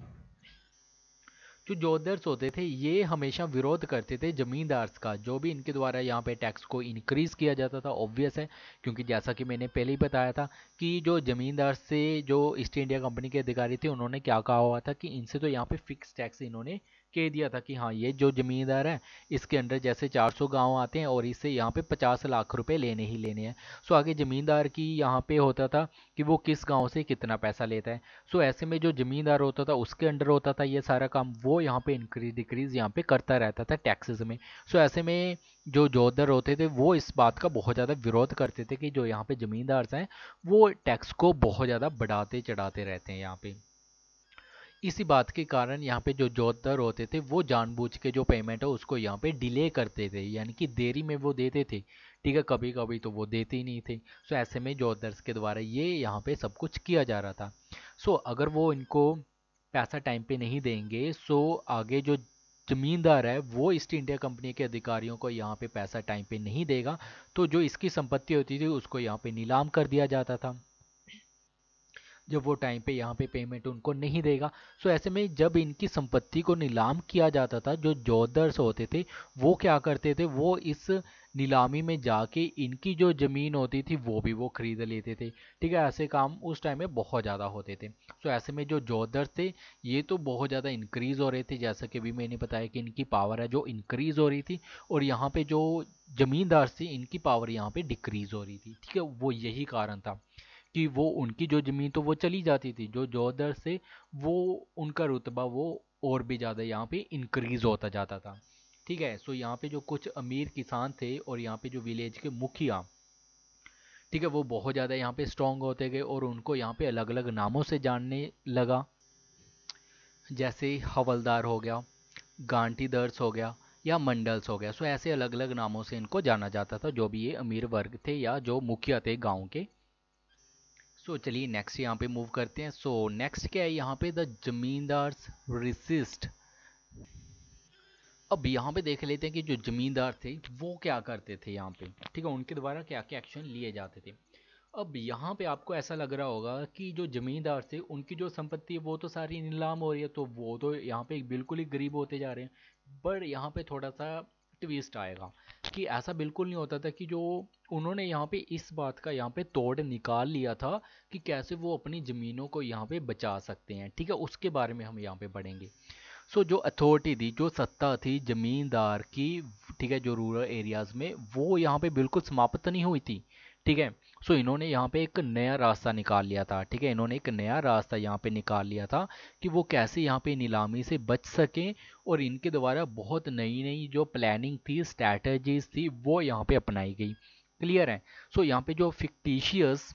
जो जोधर्स होते थे ये हमेशा विरोध करते थे जमींदार्स का, जो भी इनके द्वारा यहाँ पे टैक्स को इंक्रीज किया जाता था। ऑब्वियस है, क्योंकि जैसा कि मैंने पहले ही बताया था कि जो जमींदार से जो ईस्ट इंडिया कंपनी के अधिकारी थे उन्होंने क्या कहा हुआ था कि इनसे तो यहाँ पे फिक्स टैक्स इन्होंने कह दिया था कि हाँ ये जो जमींदार है इसके अंडर जैसे चार सौ गाँव आते हैं और इससे यहाँ पे पचास लाख रुपए लेने ही लेने हैं। सो आगे जमींदार की यहाँ पे होता था कि वो किस गाँव से कितना पैसा लेता है। सो ऐसे में जो जमींदार होता था उसके अंडर होता था ये सारा काम, वो यहाँ पे इंक्रीज डिक्रीज यहाँ पे करता रहता था टैक्सेस में। सो ऐसे में जो जोधर होते थे वो इस बात का बहुत ज़्यादा विरोध करते थे कि जो यहाँ पे जमींदार हैं वो टैक्स को बहुत ज़्यादा बढ़ाते चढ़ाते रहते हैं यहाँ पे। इसी बात के कारण यहाँ पे जो जोधर होते थे वो जानबूझ के जो पेमेंट है उसको यहाँ पे डिले करते थे, यानी कि देरी में वो देते थे। ठीक है, कभी कभी तो वो देते ही नहीं थे। सो ऐसे में जोधर्स के द्वारा ये यहाँ पे सब कुछ किया जा रहा था। सो अगर वो इनको पैसा टाइम पे नहीं देंगे, सो आगे जो जमींदार है वो ईस्ट इंडिया कंपनी के अधिकारियों को यहाँ पे पैसा टाइम पे नहीं देगा, तो जो इसकी संपत्ति होती थी उसको यहाँ पे नीलाम कर दिया जाता था, जब वो टाइम पे यहाँ पे पेमेंट उनको नहीं देगा। सो ऐसे में जब इनकी संपत्ति को नीलाम किया जाता था, जो जोधर्स होते थे वो क्या करते थे, वो इस नीलामी में जाके इनकी जो ज़मीन होती थी वो भी वो खरीद लेते थे। ठीक है, ऐसे काम उस टाइम में बहुत ज़्यादा होते थे। सो ऐसे में जो जोधर थे ये तो बहुत ज़्यादा इंक्रीज़ हो रहे थे, जैसा कि अभी मैंने बताया कि इनकी पावर है जो इंक्रीज़ हो रही थी, और यहाँ पे जो ज़मींदार थे इनकी पावर यहाँ पे डिक्रीज़ हो रही थी। ठीक है, वो यही कारण था कि वो उनकी जो ज़मीन तो वो चली जाती थी, जो जोधर से वो उनका रुतबा वो और भी ज़्यादा यहाँ पे इंक्रीज़ होता जाता था। ठीक है, सो यहाँ पे जो कुछ अमीर किसान थे और यहाँ पे जो विलेज के मुखिया, ठीक है, वो बहुत ज़्यादा यहाँ पे स्ट्रांग होते गए और उनको यहाँ पे अलग अलग नामों से जानने लगा, जैसे हवलदार हो गया, गांटीदर्स हो गया, या मंडल्स हो गया। सो ऐसे अलग अलग नामों से इनको जाना जाता था, जो भी ये अमीर वर्ग थे या जो मुखिया थे गांव के। सो चलिए नेक्स्ट यहाँ पे मूव करते हैं। सो नेक्स्ट क्या है यहाँ पे, द जमींदार्स रिसिस्ट। अब यहाँ पे देख लेते हैं कि जो जमींदार थे वो क्या करते थे यहाँ पे। ठीक है, उनके द्वारा क्या क्या एक्शन लिए जाते थे। अब यहाँ पे आपको ऐसा लग रहा होगा कि जो जमींदार थे उनकी जो संपत्ति है वो तो सारी नीलाम हो रही है, तो वो तो यहाँ पे बिल्कुल ही गरीब होते जा रहे हैं। पर यहाँ पे थोड़ा सा ट्विस्ट आएगा कि ऐसा बिल्कुल नहीं होता था, कि जो उन्होंने यहाँ पे इस बात का यहाँ पे तोड़ निकाल लिया था कि कैसे वो अपनी ज़मीनों को यहाँ पे बचा सकते हैं। ठीक है, उसके बारे में हम यहाँ पे पढ़ेंगे। सो जो अथॉरिटी थी, जो सत्ता थी जमींदार की, ठीक है, जो रूरल एरियाज में, वो यहाँ पे बिल्कुल समाप्त नहीं हुई थी। ठीक है, सो इन्होंने यहाँ पे एक नया रास्ता निकाल लिया था। ठीक है, इन्होंने एक नया रास्ता यहाँ पे निकाल लिया था कि वो कैसे यहाँ पे नीलामी से बच सकें, और इनके द्वारा बहुत नई नई जो प्लानिंग थी, स्ट्रैटेजीज थी, वो यहाँ पे अपनाई गई। क्लियर है। सो यहाँ पे जो फिक्टिशियस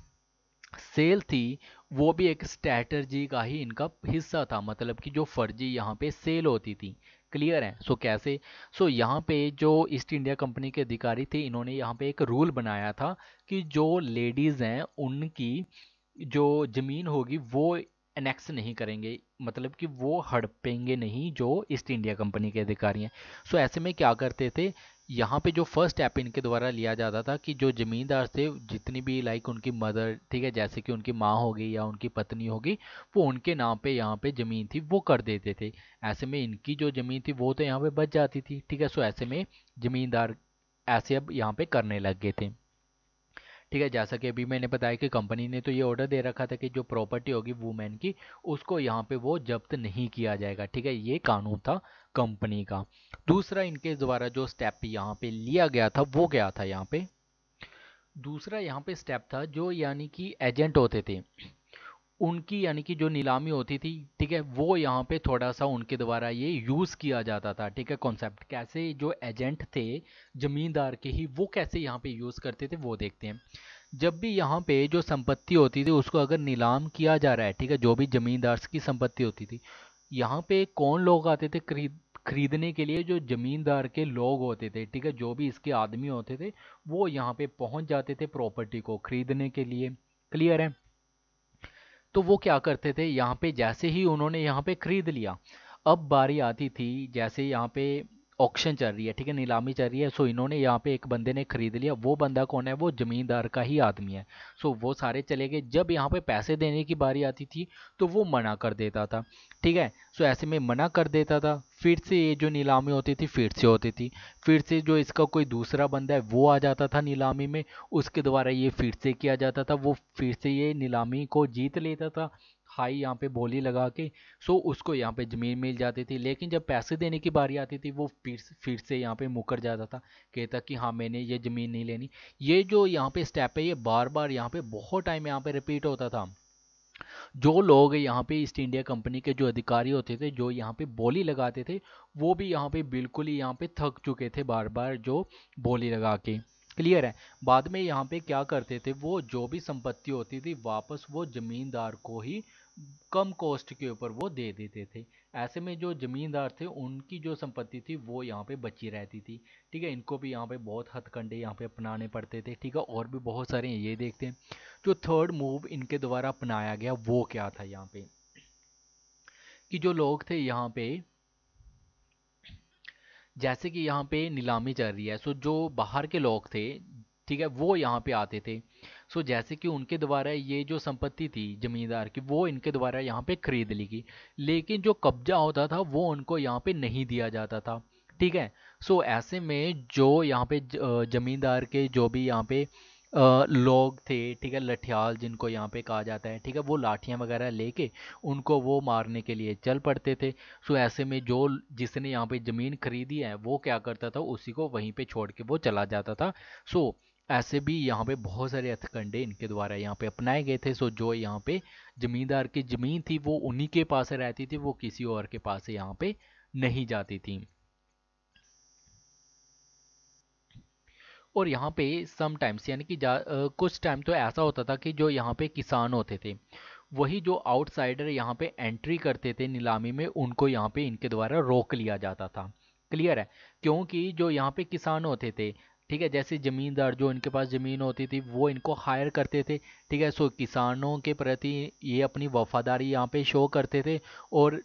सेल थी वो भी एक स्ट्रैटर्जी का ही इनका हिस्सा था, मतलब कि जो फर्जी यहाँ पे सेल होती थी। क्लियर है। सो कैसे, सो यहाँ पे जो ईस्ट इंडिया कंपनी के अधिकारी थे इन्होंने यहाँ पे एक रूल बनाया था कि जो लेडीज़ हैं उनकी जो ज़मीन होगी वो एनेक्स नहीं करेंगे, मतलब कि वो हड़पेंगे नहीं जो ईस्ट इंडिया कंपनी के अधिकारी हैं। सो ऐसे में क्या करते थे, यहाँ पे जो फर्स्ट स्टेप इनके द्वारा लिया जाता था कि जो ज़मींदार थे, जितनी भी लाइक उनकी मदर, ठीक है, जैसे कि उनकी माँ होगी या उनकी पत्नी होगी, वो उनके नाम पे यहाँ पे ज़मीन थी वो कर देते थे। ऐसे में इनकी जो ज़मीन थी वो तो यहाँ पे बच जाती थी। ठीक है, सो ऐसे में ज़मींदार ऐसे अब यहाँ पे करने लग गए थे। ठीक है, जैसा कि अभी मैंने बताया कि कंपनी ने तो ये ऑर्डर दे रखा था कि जो प्रॉपर्टी होगी वुमेन की, उसको यहाँ पे वो जब्त नहीं किया जाएगा। ठीक है, ये कानून था कंपनी का। दूसरा इनके द्वारा जो स्टेप यहाँ पे लिया गया था वो क्या था, यहाँ पे दूसरा यहाँ पे स्टेप था, जो यानी कि एजेंट होते थे उनकी, यानी कि जो नीलामी होती थी, ठीक है, वो यहाँ पे थोड़ा सा उनके द्वारा ये यूज़ किया जाता था। ठीक है, कॉन्सेप्ट कैसे जो एजेंट थे जमींदार के ही, वो कैसे यहाँ पे यूज़ करते थे वो देखते हैं। जब भी यहाँ पे जो संपत्ति होती थी उसको अगर नीलाम किया जा रहा है, ठीक है, जो भी जमींदार की संपत्ति होती थी, यहाँ पे कौन लोग आते थे खरीद खरीदने के लिए, जो जमींदार के लोग होते थे। ठीक है, जो भी इसके आदमी होते थे वो यहाँ पे पहुँच जाते थे प्रॉपर्टी को खरीदने के लिए। क्लियर है। तो वो क्या करते थे, यहाँ पे जैसे ही उन्होंने यहाँ पे खरीद लिया, अब बारी आती थी, जैसे यहाँ पे ऑक्शन चल रही है, ठीक है, नीलामी चल रही है। सो इन्होंने यहाँ पे एक बंदे ने खरीद लिया, वो बंदा कौन है, वो जमींदार का ही आदमी है। सो वो सारे चले गए। जब यहाँ पे पैसे देने की बारी आती थी तो वो मना कर देता था। ठीक है, सो ऐसे में मना कर देता था, फिर से ये जो नीलामी होती थी फिर से होती थी, फिर से जो इसका कोई दूसरा बंदा है वो आ जाता था नीलामी में, उसके द्वारा ये फिर से किया जाता था, वो फिर से ये नीलामी को जीत लेता था हाई यहाँ पे बोली लगा के। सो उसको यहाँ पे ज़मीन मिल जाती थी, लेकिन जब पैसे देने की बारी आती थी वो फिर से- फिर से यहाँ पे मुकर जाता था, कहता कि हाँ मैंने ये ज़मीन नहीं लेनी। ये जो यहाँ पे स्टेप है ये बार बार यहाँ पे बहुत टाइम यहाँ पे रिपीट होता था। जो लोग यहाँ पे ईस्ट इंडिया कंपनी के जो अधिकारी होते थे, जो यहाँ पे बोली लगाते थे, वो भी यहाँ पे बिल्कुल ही यहाँ पे थक चुके थे बार बार जो बोली लगा के। क्लियर है। बाद में यहाँ पे क्या करते थे, वो जो भी संपत्ति होती थी वापस वो जमींदार को ही कम कॉस्ट के ऊपर वो दे देते थे। ऐसे में जो जमींदार थे उनकी जो संपत्ति थी वो यहाँ पे बची रहती थी। ठीक है, इनको भी यहाँ पे बहुत हथकंडे यहाँ पे अपनाने पड़ते थे। ठीक है, और भी बहुत सारे हैं, ये देखते हैं। जो थर्ड मूव इनके द्वारा अपनाया गया वो क्या था यहाँ पे, कि जो लोग थे यहाँ पे, जैसे कि यहाँ पे नीलामी चल रही है, सो जो बाहर के लोग थे, ठीक है, वो यहाँ पे आते थे। सो जैसे कि उनके द्वारा ये जो संपत्ति थी जमींदार की वो इनके द्वारा यहाँ पे खरीद ली गई, लेकिन जो कब्जा होता था वो उनको यहाँ पे नहीं दिया जाता था। ठीक है। सो ऐसे में जो यहाँ पे ज- अ, जमींदार के जो भी यहाँ पे अ, लोग थे, ठीक है, लठियाल जिनको यहाँ पे कहा जाता है, ठीक है, वो लाठियाँ वगैरह लेके उनको वो मारने के लिए चल पड़ते थे। सो ऐसे में जो जिसने यहाँ पे ज़मीन खरीदी है वो क्या करता था, उसी को वहीं पे छोड़ के वो चला जाता था। सो ऐसे भी यहाँ पे बहुत सारे हथकंडे इनके द्वारा यहाँ पे अपनाए गए थे। सो जो यहाँ पे जमींदार की ज़मीन थी वो उन्हीं के पास रहती थी, वो किसी और के पास यहाँ पे नहीं जाती थी। और यहाँ पे समटाइम्स यानी कि जा अ, कुछ टाइम तो ऐसा होता था कि जो यहाँ पे किसान होते थे वही जो आउटसाइडर यहाँ पे एंट्री करते थे नीलामी में, उनको यहाँ पे इनके द्वारा रोक लिया जाता था। क्लियर है? क्योंकि जो यहाँ पे किसान होते थे, ठीक है, जैसे जमींदार जो इनके पास ज़मीन होती थी वो इनको हायर करते थे, ठीक है। सो किसानों के प्रति ये अपनी वफादारी यहाँ पे शो करते थे, और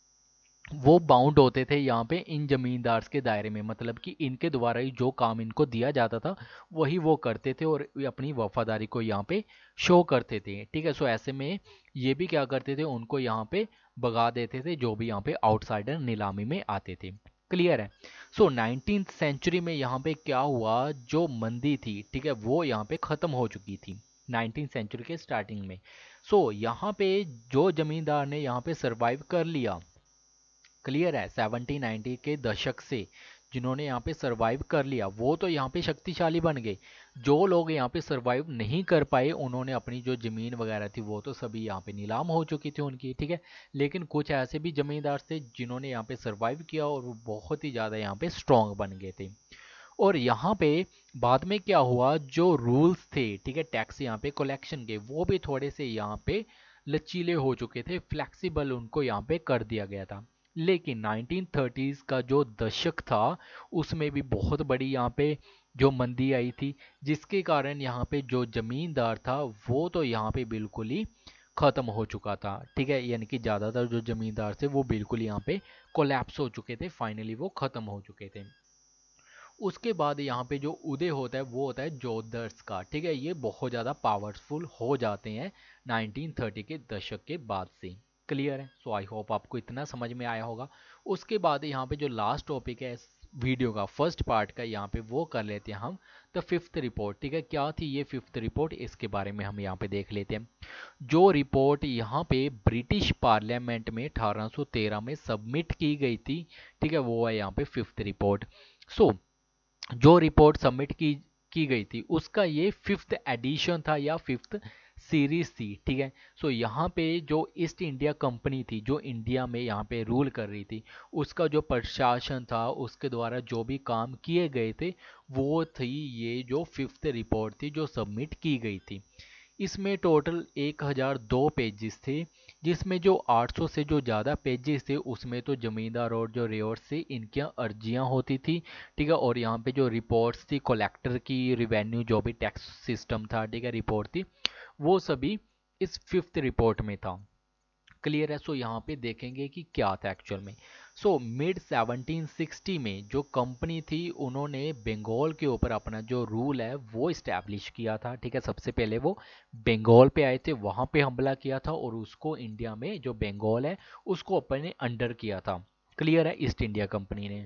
वो बाउंड होते थे यहाँ पे इन जमींदार्स के दायरे में, मतलब कि इनके द्वारा ही जो काम इनको दिया जाता था वही वो करते थे, और ये अपनी वफादारी को यहाँ पे शो करते थे, ठीक है। सो ऐसे में ये भी क्या करते थे, उनको यहाँ पे भगा देते थे जो भी यहाँ पे आउटसाइडर नीलामी में आते थे। क्लियर है? सो नाइनटीन्थ सेंचुरी में यहाँ पे क्या हुआ, जो मंदी थी, ठीक है, वो यहाँ पे ख़त्म हो चुकी थी नाइनटीन सेंचुरी के स्टार्टिंग में। सो यहाँ पे जो जमींदार ने यहाँ पे सरवाइव कर लिया, क्लियर है, सेवेंटी नाइन्टी के दशक से जिन्होंने यहाँ पे सरवाइव कर लिया वो तो यहाँ पे शक्तिशाली बन गए। जो लोग यहाँ पे सरवाइव नहीं कर पाए उन्होंने अपनी जो ज़मीन वगैरह थी वो तो सभी यहाँ पे नीलाम हो चुकी थी उनकी, ठीक है। लेकिन कुछ ऐसे भी जमींदार थे जिन्होंने यहाँ पे सरवाइव किया और वो बहुत ही ज़्यादा यहाँ पे स्ट्रांग बन गए थे। और यहाँ पे बाद में क्या हुआ, जो रूल्स थे, ठीक है, टैक्स यहाँ पे कलेक्शन के, वो भी थोड़े से यहाँ पे लचीले हो चुके थे, फ्लेक्सिबल उनको यहाँ पे कर दिया गया था। लेकिन नाइनटीन थर्टीज़ का जो दशक था उसमें भी बहुत बड़ी यहाँ पे जो मंदी आई थी, जिसके कारण यहाँ पे जो जमींदार था वो तो यहाँ पे बिल्कुल ही खत्म हो चुका था, ठीक है। यानी कि ज़्यादातर जो जमींदार थे वो बिल्कुल यहाँ पे कोलैप्स हो चुके थे, फाइनली वो खत्म हो चुके थे। उसके बाद यहाँ पे जो उदय होता है वो होता है जोधर्स का, ठीक है। ये बहुत ज़्यादा पावरफुल हो जाते हैं नाइनटीन थर्टी के दशक के बाद से। क्लियर है? सो आई होप आपको इतना समझ में आया होगा। उसके बाद यहाँ पे जो लास्ट टॉपिक है इस वीडियो का फर्स्ट पार्ट का, यहाँ पे वो कर लेते हैं हम द फिफ्थ रिपोर्ट, ठीक है। क्या थी ये फिफ्थ रिपोर्ट, इसके बारे में हम यहाँ पे देख लेते हैं। जो रिपोर्ट यहाँ पे ब्रिटिश पार्लियामेंट में अठारह सौ तेरह में सबमिट की गई थी, ठीक है, वो है यहाँ पे फिफ्थ रिपोर्ट। सो जो रिपोर्ट सबमिट की की गई थी उसका ये फिफ्थ एडिशन था या फिफ्थ सीरीज थी, ठीक है। सो यहाँ पे जो ईस्ट इंडिया कंपनी थी जो इंडिया में यहाँ पे रूल कर रही थी, उसका जो प्रशासन था उसके द्वारा जो भी काम किए गए थे वो थी ये जो फिफ्थ रिपोर्ट थी जो सबमिट की गई थी। इसमें टोटल एक हज़ार दो पेजेस थे, जिसमें जो आठ सौ से जो ज़्यादा पेजेस थे उसमें तो ज़मींदार और जो रेयर से इनकी अर्जियां होती थी, ठीक है। और यहाँ पे जो रिपोर्ट्स थी कलेक्टर की, रिवेन्यू जो भी टैक्स सिस्टम था, ठीक है, रिपोर्ट थी, वो सभी इस फिफ्थ रिपोर्ट में था। क्लियर है? सो यहाँ पे देखेंगे कि क्या था एक्चुअल में। सो मिड सेवनटीन सिक्सटी में जो कंपनी थी उन्होंने बंगाल के ऊपर अपना जो रूल है वो इस्टेब्लिश किया था, ठीक है। सबसे पहले वो बंगाल पे आए थे, वहाँ पे हमला किया था और उसको इंडिया में जो बंगाल है उसको अपने अंडर किया था। क्लियर है? ईस्ट इंडिया कंपनी ने।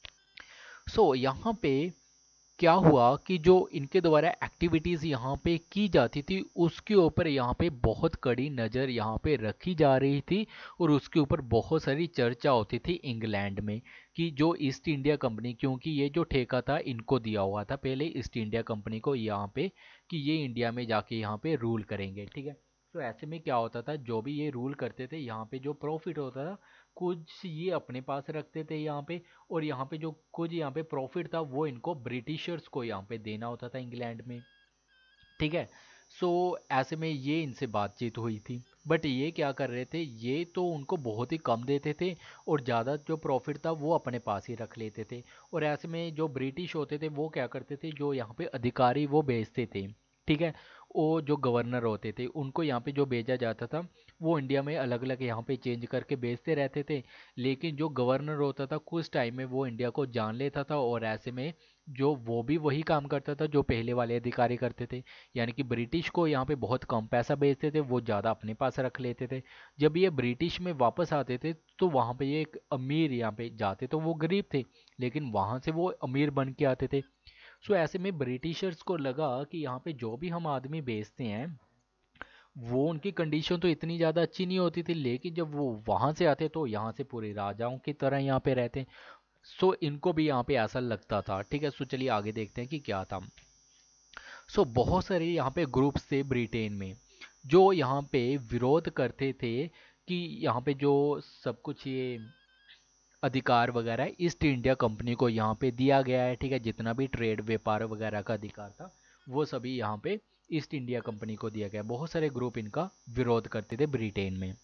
सो यहाँ पे क्या हुआ कि जो इनके द्वारा एक्टिविटीज़ यहाँ पे की जाती थी उसके ऊपर यहाँ पे बहुत कड़ी नज़र यहाँ पे रखी जा रही थी, और उसके ऊपर बहुत सारी चर्चा होती थी इंग्लैंड में कि जो ईस्ट इंडिया कंपनी, क्योंकि ये जो ठेका था इनको दिया हुआ था पहले ईस्ट इंडिया कंपनी को यहाँ पे कि ये इंडिया में जाके यहाँ पे रूल करेंगे, ठीक है। तो ऐसे में क्या होता था, जो भी ये रूल करते थे यहाँ पे जो प्रॉफिट होता था कुछ ये अपने पास रखते थे यहाँ पे, और यहाँ पे जो कुछ यहाँ पे प्रॉफिट था वो इनको ब्रिटिशर्स को यहाँ पे देना होता था इंग्लैंड में, ठीक है। सो ऐसे में ये इनसे बातचीत हुई थी, बट ये क्या कर रहे थे, ये तो उनको बहुत ही कम देते थे और ज़्यादा जो प्रॉफिट था वो अपने पास ही रख लेते थे। और ऐसे में जो ब्रिटिश होते थे वो क्या करते थे, जो यहाँ पे अधिकारी वो भेजते थे, ठीक है, वो जो गवर्नर होते थे उनको यहाँ पे जो भेजा जाता था वो इंडिया में अलग अलग यहाँ पे चेंज करके भेजते रहते थे। लेकिन जो गवर्नर होता था कुछ टाइम में वो इंडिया को जान लेता था और ऐसे में जो वो भी वही काम करता था जो पहले वाले अधिकारी करते थे, यानी कि ब्रिटिश को यहाँ पे बहुत कम पैसा बेचते थे, वो ज़्यादा अपने पास रख लेते थे। जब ये ब्रिटिश में वापस आते थे तो वहाँ पे ये एक अमीर यहाँ पे जाते तो वो गरीब थे, लेकिन वहाँ से वो अमीर बन के आते थे। सो ऐसे में ब्रिटिशर्स को लगा कि यहाँ पे जो भी हम आदमी बेचते हैं वो उनकी कंडीशन तो इतनी ज़्यादा अच्छी नहीं होती थी, लेकिन जब वो वहाँ से आते तो यहाँ से पूरे राजाओं की तरह यहाँ पे रहते। सो इनको भी यहाँ पे ऐसा लगता था। ठीक है, सो चलिए आगे देखते हैं कि क्या था। सो बहुत सारे यहाँ पे ग्रुप्स थे ब्रिटेन में जो यहाँ पे विरोध करते थे कि यहाँ पे जो सब कुछ ये अधिकार वगैरह ईस्ट इंडिया कंपनी को यहाँ पे दिया गया है, ठीक है, जितना भी ट्रेड व्यापार वगैरह का अधिकार था वो सभी यहाँ पे ईस्ट इंडिया कंपनी को दिया गया। बहुत सारे ग्रुप इनका विरोध करते थे ब्रिटेन में।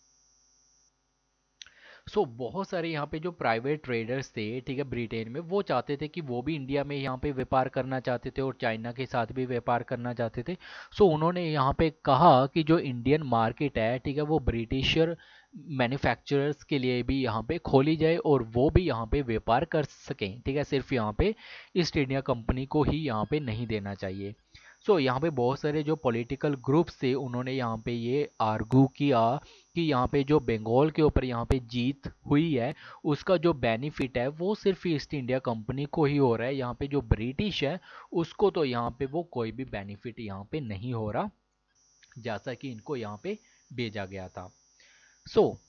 सो so, बहुत सारे यहाँ पे जो प्राइवेट ट्रेडर्स थे, ठीक है, ब्रिटेन में, वो चाहते थे कि वो भी इंडिया में यहाँ पे व्यापार करना चाहते थे और चाइना के साथ भी व्यापार करना चाहते थे। सो so, उन्होंने यहाँ पे कहा कि जो इंडियन मार्केट है, ठीक है, वो ब्रिटिशर मैन्युफैक्चरर्स के लिए भी यहाँ पे खोली जाए और वो भी यहाँ पे व्यापार कर सकें। ठीक है, सिर्फ यहाँ पे ईस्ट इंडिया कंपनी को ही यहाँ पे नहीं देना चाहिए। सो so, यहाँ पे बहुत सारे जो पॉलिटिकल ग्रुप्स थे उन्होंने यहाँ पे ये आर्गू किया कि यहाँ पे जो बंगाल के ऊपर यहाँ पे जीत हुई है उसका जो बेनिफिट है वो सिर्फ ईस्ट इंडिया कंपनी को ही हो रहा है, यहाँ पे जो ब्रिटिश है उसको तो यहाँ पे वो कोई भी बेनिफिट यहाँ पे नहीं हो रहा जैसा कि इनको यहाँ पे भेजा गया था। सो so,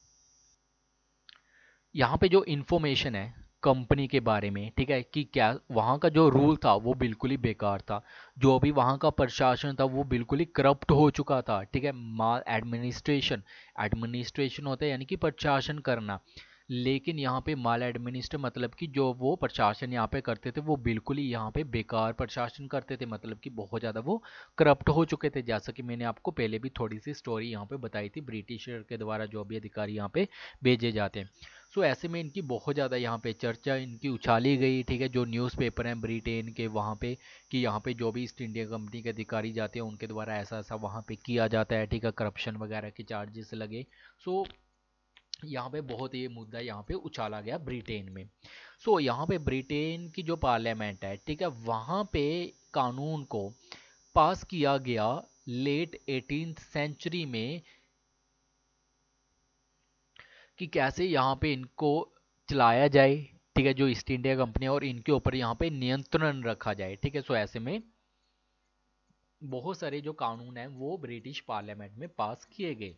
यहाँ पे जो इन्फॉर्मेशन है कंपनी के बारे में, ठीक है, कि क्या वहाँ का जो रूल था वो बिल्कुल ही बेकार था, जो भी वहाँ का प्रशासन था वो बिल्कुल ही करप्ट हो चुका था। ठीक है, माल एडमिनिस्ट्रेशन, एडमिनिस्ट्रेशन होता है यानी कि प्रशासन करना, लेकिन यहाँ पे माल एडमिनिस्ट्रेट मतलब कि जो वो प्रशासन यहाँ पे करते थे वो बिल्कुल ही यहाँ पे बेकार प्रशासन करते थे, मतलब कि बहुत ज़्यादा वो करप्ट हो चुके थे, जैसा कि मैंने आपको पहले भी थोड़ी सी स्टोरी यहाँ पे बताई थी ब्रिटिशर के द्वारा जो भी अधिकारी यहाँ पे भेजे जाते हैं। सो ऐसे में इनकी बहुत ज़्यादा यहाँ पे चर्चा इनकी उछाली गई। ठीक है, जो न्यूज़पेपर हैं ब्रिटेन के वहाँ पे कि यहाँ पे जो भी ईस्ट इंडिया कंपनी के अधिकारी जाते हैं उनके द्वारा ऐसा ऐसा वहाँ पे किया जाता है, ठीक है, करप्शन वगैरह के चार्जेस लगे। सो यहाँ पे बहुत ये मुद्दा यहाँ पे उछाला गया ब्रिटेन में। सो यहाँ पे ब्रिटेन की जो पार्लियामेंट है, ठीक है, वहाँ पे कानून को पास किया गया लेट एटीन्थ सेंचुरी में कि कैसे यहाँ पे इनको चलाया जाए। ठीक है, जो ईस्ट इंडिया कंपनी है और इनके ऊपर यहाँ पे नियंत्रण रखा जाए। ठीक है, सो ऐसे में बहुत सारे जो कानून हैं वो ब्रिटिश पार्लियामेंट में पास किए गए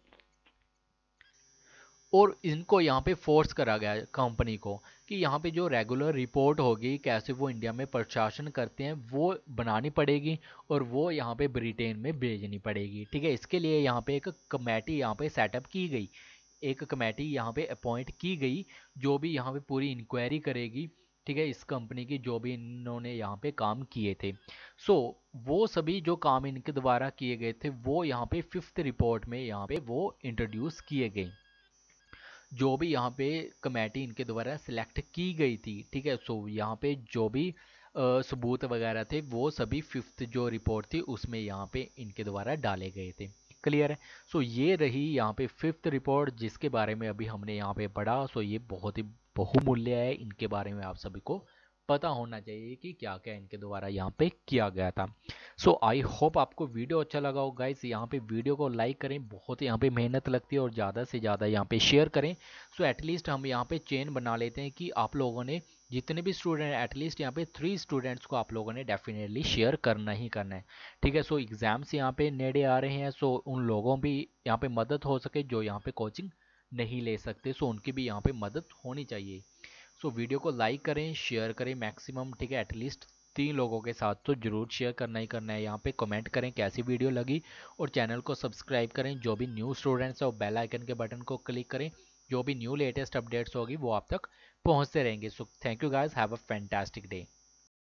और इनको यहाँ पे फोर्स करा गया कंपनी को कि यहाँ पे जो रेगुलर रिपोर्ट होगी कैसे वो इंडिया में प्रशासन करते हैं वो बनानी पड़ेगी और वो यहाँ पे ब्रिटेन में भेजनी पड़ेगी। ठीक है, इसके लिए यहाँ पे एक कमेटी यहाँ पे सेटअप की गई, एक कमेटी यहाँ पे अपॉइंट की गई जो भी यहाँ पे पूरी इंक्वायरी करेगी। ठीक है, इस कंपनी की जो भी इन्होंने यहाँ पे काम किए थे। सो so, वो सभी जो काम इनके द्वारा किए गए थे वो यहाँ पे फिफ्थ रिपोर्ट में यहाँ पे वो इंट्रोड्यूस किए गए, जो भी यहाँ पे कमेटी इनके द्वारा सिलेक्ट की गई थी। ठीक है, सो यहाँ पे जो भी अ, सबूत वगैरह थे वो सभी फिफ्थ जो रिपोर्ट थी उसमें यहाँ पे इनके द्वारा डाले गए थे। क्लियर है, सो ये रही यहाँ पे फिफ्थ रिपोर्ट जिसके बारे में अभी हमने यहाँ पे पढ़ा। सो ये बहुत ही बहुमूल्य है, इनके बारे में आप सभी को पता होना चाहिए कि क्या क्या इनके द्वारा यहाँ पे किया गया था। सो आई होप आपको वीडियो अच्छा लगा हो गाइस। यहाँ पे वीडियो को लाइक करें, बहुत यहाँ पे मेहनत लगती है, और ज़्यादा से ज़्यादा यहाँ पे शेयर करें। सो एटलीस्ट हम यहाँ पे चेन बना लेते हैं कि आप लोगों ने जितने भी स्टूडेंट एटलीस्ट यहाँ पे थ्री स्टूडेंट्स को आप लोगों ने डेफिनेटली शेयर करना ही करना है। ठीक है, सो एग्ज़ाम्स यहाँ पे नेड़े आ रहे हैं, सो उन लोगों भी यहाँ पे मदद हो सके जो यहाँ पे कोचिंग नहीं ले सकते, सो उनकी भी यहाँ पे मदद होनी चाहिए। सो वीडियो को लाइक करें, शेयर करें मैक्सिमम। ठीक है, एटलीस्ट तीन लोगों के साथ तो जरूर शेयर करना ही करना है। यहाँ पे कमेंट करें कैसी वीडियो लगी और चैनल को सब्सक्राइब करें। जो भी न्यू स्टूडेंट्स है वो बेल आइकन के बटन को क्लिक करें, जो भी न्यू लेटेस्ट अपडेट्स होगी वो आप तक पहुँचते रहेंगे। So thank you guys, have a fantastic day.